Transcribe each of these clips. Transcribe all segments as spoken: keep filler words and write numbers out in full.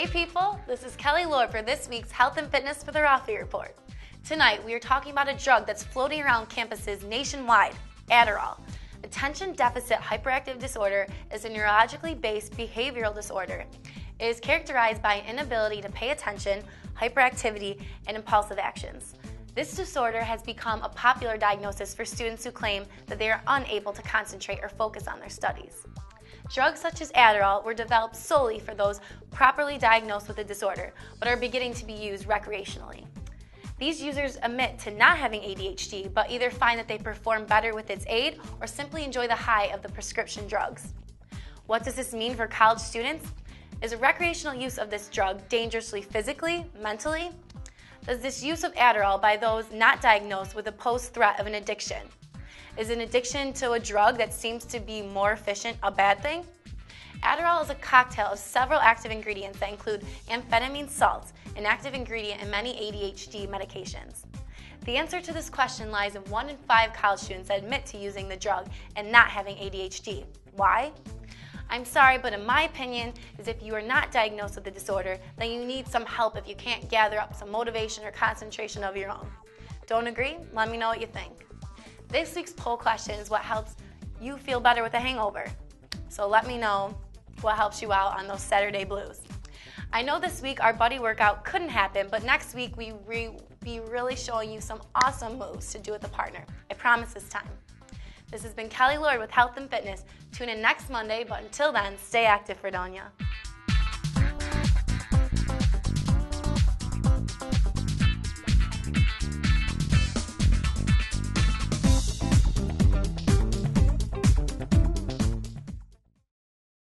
Hey people, this is Kelly Lord for this week's Health and Fitness for the Ralphie Report. Tonight we are talking about a drug that's floating around campuses nationwide, Adderall. Attention Deficit Hyperactive Disorder is a neurologically based behavioral disorder. It is characterized by an inability to pay attention, hyperactivity, and impulsive actions. This disorder has become a popular diagnosis for students who claim that they are unable to concentrate or focus on their studies. Drugs such as Adderall were developed solely for those properly diagnosed with the disorder, but are beginning to be used recreationally. These users admit to not having A D H D, but either find that they perform better with its aid or simply enjoy the high of the prescription drugs. What does this mean for college students? Is recreational use of this drug dangerously physically, mentally? Does this use of Adderall by those not diagnosed with a posed threat of an addiction? Is an addiction to a drug that seems to be more efficient a bad thing? Adderall is a cocktail of several active ingredients that include amphetamine salts, an active ingredient in many A D H D medications. The answer to this question lies in one in five college students that admit to using the drug and not having A D H D. Why? I'm sorry, but in my opinion, is if you are not diagnosed with the disorder, then you need some help if you can't gather up some motivation or concentration of your own. Don't agree? Let me know what you think. This week's poll question is what helps you feel better with a hangover. So let me know what helps you out on those Saturday blues. I know this week our buddy workout couldn't happen, but next week we will re- be really showing you some awesome moves to do with a partner. I promise this time. This has been Kelly Lord with Health and Fitness. Tune in next Monday, but until then, stay active, Fredonia.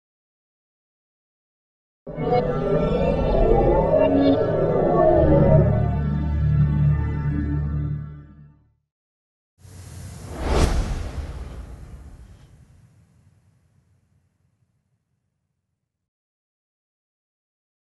Thank you.